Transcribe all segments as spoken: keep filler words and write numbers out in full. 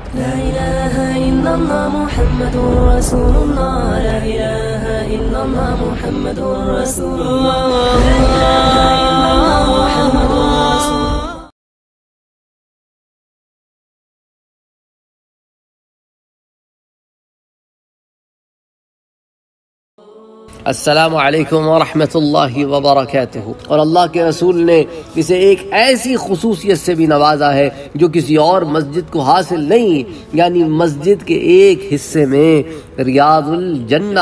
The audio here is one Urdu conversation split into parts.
لا إله إلا الله محمد رسول الله لا إله إلا الله محمد رسول الله لا إله إلا الله محمد رسول الله. السلام علیکم ورحمۃ اللہ وبرکاتہ. اور اللہ کے رسول نے اسے ایک ایسی خصوصیت سے بھی نوازا ہے جو کسی اور مسجد کو حاصل نہیں، یعنی مسجد کے ایک حصے میں ریاض الجنہ،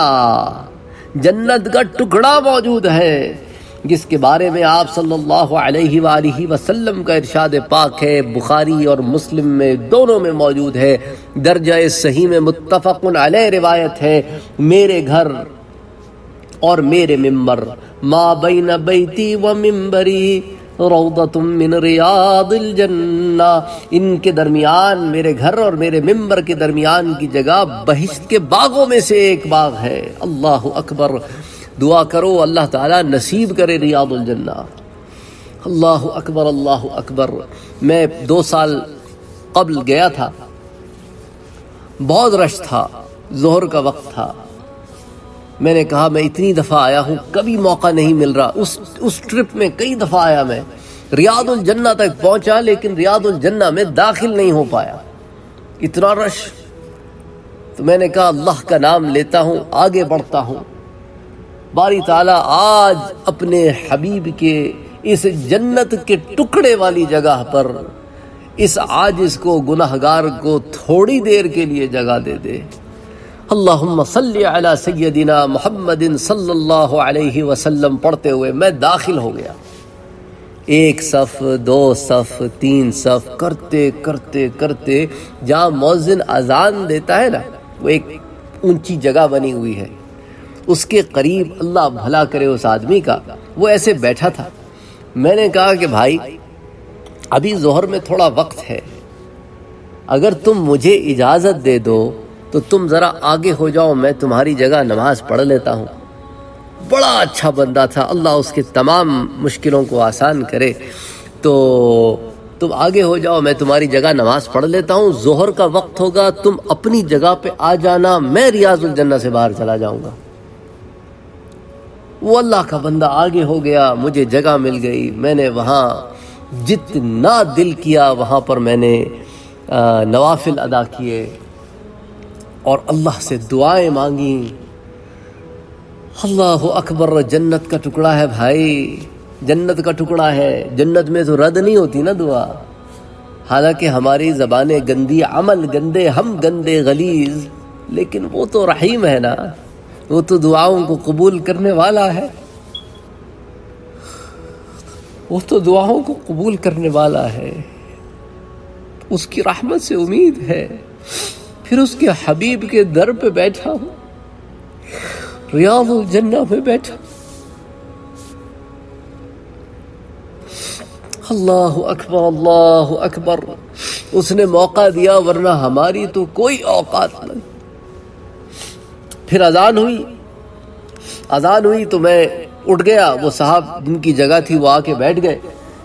جنت کا ٹکڑا موجود ہے، جس کے بارے میں آپ صلی اللہ علیہ وآلہ وسلم کا ارشاد پاک ہے، بخاری اور مسلم میں دونوں میں موجود ہے، درجہ صحیح میں متفق علیہ روایت ہے، میرے گھر اور میرے ممبر ما بین بیتی و ممبری روضۃ من ریاض الجنہ، ان کے درمیان، میرے گھر اور میرے ممبر کے درمیان کی جگہ بہشت کے باغوں میں سے ایک باغ ہے. اللہ اکبر. دعا کرو اللہ تعالیٰ نصیب کرے ریاض الجنہ. اللہ اکبر اللہ اکبر. میں دو سال قبل گیا تھا، بہت رش تھا، ظہر کا وقت تھا. میں نے کہا میں اتنی دفعہ آیا ہوں، کبھی موقع نہیں مل رہا. اس اس ٹرپ میں کئی دفعہ آیا، میں ریاض الجنہ تک پہنچا لیکن ریاض الجنہ میں داخل نہیں ہو پایا، اتنا رش. تو میں نے کہا اللہ کا نام لیتا ہوں، آگے بڑھتا ہوں. باری تعالیٰ آج اپنے حبیب کے اس جنت کے ٹکڑے والی جگہ پر اس عاجز کو، گناہگار کو تھوڑی دیر کے لیے جگہ دے دے. اللہم صلی علی سیدنا محمد صلی اللہ علیہ وسلم پڑھتے ہوئے میں داخل ہو گیا. ایک صف، دو صف، تین صف کرتے کرتے کرتے جہاں مؤذن اذان دیتا ہے نا، وہ ایک اونچی جگہ بنی ہوئی ہے، اس کے قریب، اللہ بھلا کرے اس آدمی کا، وہ ایسے بیٹھا تھا. میں نے کہا کہ بھائی ابھی ظہر میں تھوڑا وقت ہے، اگر تم مجھے اجازت دے دو تو تم ذرا آگے ہو جاؤ، میں تمہاری جگہ نماز پڑھ لیتا ہوں. بڑا اچھا بندہ تھا، اللہ اس کے تمام مشکلوں کو آسان کرے. تو تم آگے ہو جاؤ، میں تمہاری جگہ نماز پڑھ لیتا ہوں، ظہر کا وقت ہوگا تم اپنی جگہ پہ آ جانا، میں ریاض الجنہ سے باہر چلا جاؤں گا. وہ اللہ کا بندہ آگے ہو گیا، مجھے جگہ مل گئی. میں نے وہاں جتنا دل کیا وہاں پر میں نے نوافل ادا کیے اور اللہ سے دعائیں مانگی. اللہ اکبر. جنت کا ٹکڑا ہے بھائی، جنت کا ٹکڑا ہے. جنت میں تو رد نہیں ہوتی نا دعا، حالانکہ ہماری زبانیں گندی، عمل گندے، ہم گندے غلیظ، لیکن وہ تو رحیم ہے نا، وہ تو دعاؤں کو قبول کرنے والا ہے، وہ تو دعاؤں کو قبول کرنے والا ہے. اس کی رحمت سے امید ہے. پھر اس کے حبیب کے در پہ بیٹھا ہوں، ریاض الجنہ میں بیٹھا. اللہ اکبر اللہ اکبر. اس نے موقع دیا، ورنہ ہماری تو کوئی اوقات نہیں. پھر اذان ہوئی، اذان ہوئی تو میں اٹھ گیا. وہ صاحب جن کی جگہ تھی وہ آ کے بیٹھ گئے.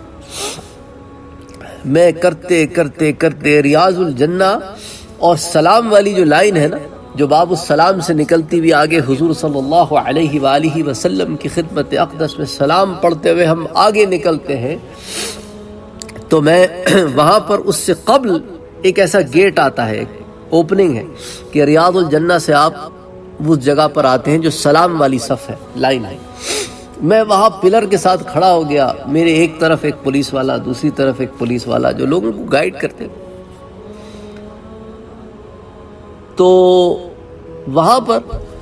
میں کرتے کرتے کرتے ریاض الجنہ اور سلام والی جو لائن ہے نا، جو باب السلام سے نکلتی ہوئی آگے حضور صلی اللہ علیہ وآلہ وسلم کی خدمت اقدس میں سلام پڑھتے ہوئے ہم آگے نکلتے ہیں، تو میں وہاں پر اس سے قبل ایک ایسا گیٹ آتا ہے، ایک اوپننگ ہے کہ ریاض الجنہ سے آپ اس جگہ پر آتے ہیں جو سلام والی صف ہے، لائن ہے. میں وہاں پلر کے ساتھ کھڑا ہو گیا، میرے ایک طرف ایک پولیس والا، دوسری طرف ایک پولیس والا جو لوگوں کو گائیڈ کرتے ہیں. تو وہاں پر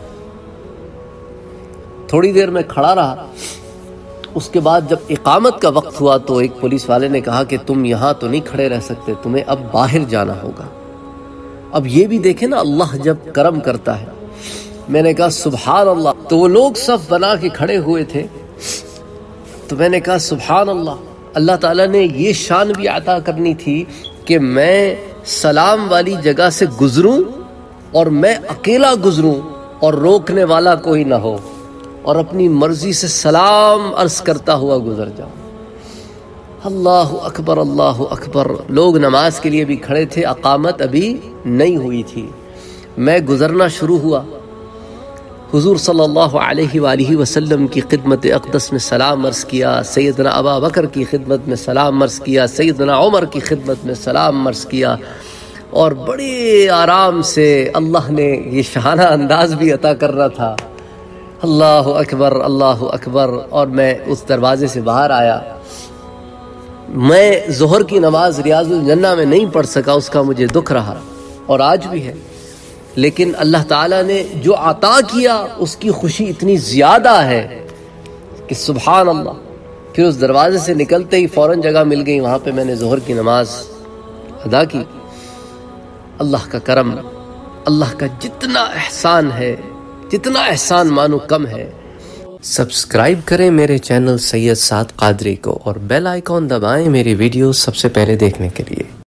تھوڑی دیر میں کھڑا رہا. اس کے بعد جب اقامت کا وقت ہوا تو ایک پولیس والے نے کہا کہ تم یہاں تو نہیں کھڑے رہ سکتے، تمہیں اب باہر جانا ہوگا. اب یہ بھی دیکھیں نا اللہ جب کرم کرتا ہے. میں نے کہا سبحان اللہ. تو وہ لوگ صف بنا کے کھڑے ہوئے تھے، تو میں نے کہا سبحان اللہ. اللہ تعالیٰ نے یہ شان بھی عطا کرنی تھی کہ میں سلام والی جگہ سے گزروں اور میں اکیلا گزروں اور روکنے والا کوئی نہ ہو، اور اپنی مرضی سے سلام عرض کرتا ہوا گزر جاؤں. اللہ اکبر اللہ اکبر. لوگ نماز کے لیے بھی کھڑے تھے، اقامت ابھی نہیں ہوئی تھی. میں گزرنا شروع ہوا، حضور صلی اللہ علیہ وآلہ وسلم کی خدمت اقدس میں سلام عرض کیا، سیدنا ابا بکر کی خدمت میں سلام عرض کیا، سیدنا عمر کی خدمت میں سلام عرض کیا، اور بڑے آرام سے اللہ نے یہ شہانہ انداز بھی عطا کرنا تھا. اللہ اکبر اللہ اکبر. اور میں اس دروازے سے باہر آیا. میں ظہر کی نماز ریاض الجنہ میں نہیں پڑھ سکا، اس کا مجھے دکھ رہا اور آج بھی ہے، لیکن اللہ تعالیٰ نے جو عطا کیا اس کی خوشی اتنی زیادہ ہے کہ سبحان اللہ. پھر اس دروازے سے نکلتے ہی فوراً جگہ مل گئی، وہاں پہ میں نے ظہر کی نماز ادا کی. اللہ کا کرم، اللہ کا جتنا احسان ہے، جتنا احسان مانو کم ہے. سبسکرائب کریں میرے چینل سید سعد قادری کو اور بیل آئیکن دبائیں میری ویڈیو سب سے پہلے دیکھنے کے لیے.